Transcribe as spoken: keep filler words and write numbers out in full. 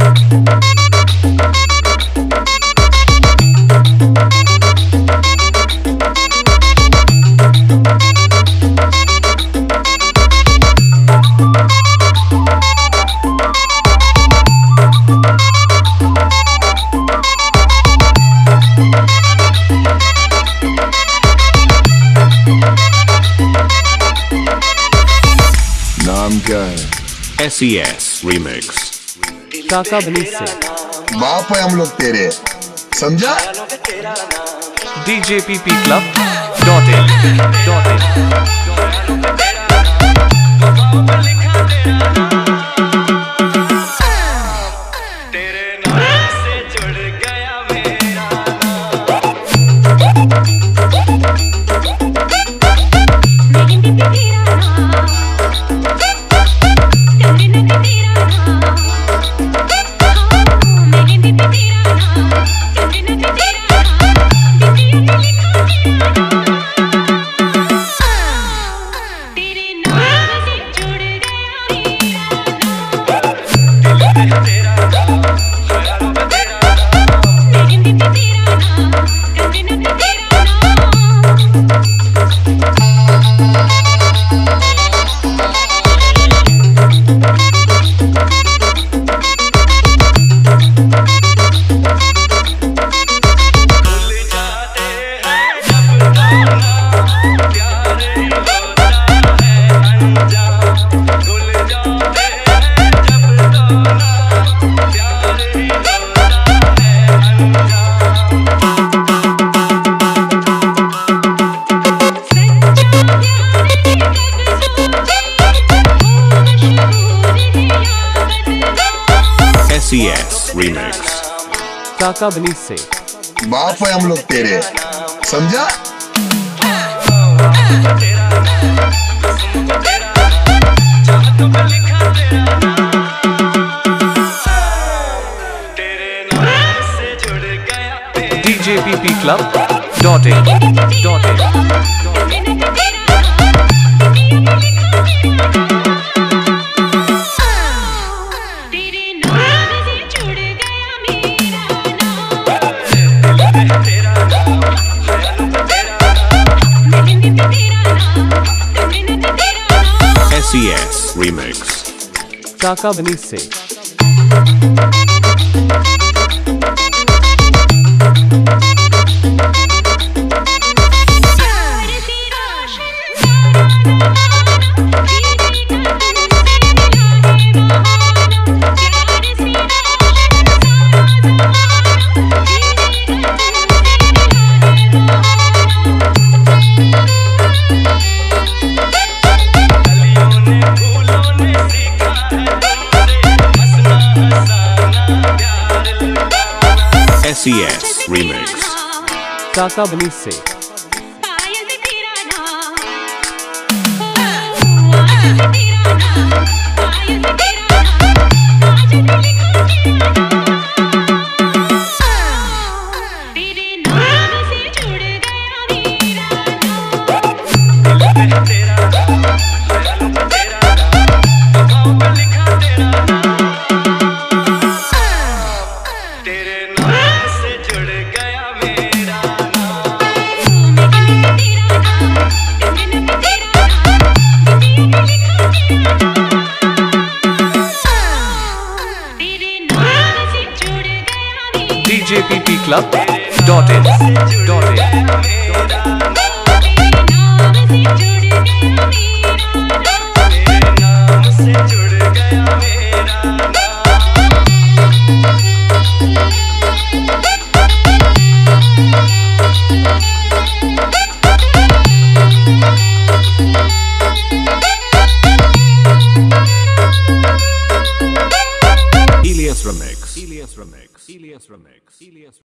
नाम क्या है? S E S remix Kaka Bunny से बाप है हम लोग तेरे, समझा? DJ P P club dot in dot in S E S remix Kaka Bunny से बाप है हम लोग तेरे, समझा? DJ P P club dot in dot in S E S remix Kaka Bunny से S E S remix Kaka Bunny से DJ P P club dot in dot in Remix. Remix. Remix.